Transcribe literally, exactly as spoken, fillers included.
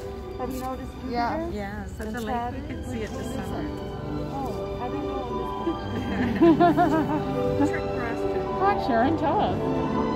Have you noticed Jupiter? Yeah. Yeah, such a lake we can see it this summer. Oh, I don't know on this picture. Trick for us to. Come on, Sharon, tell us.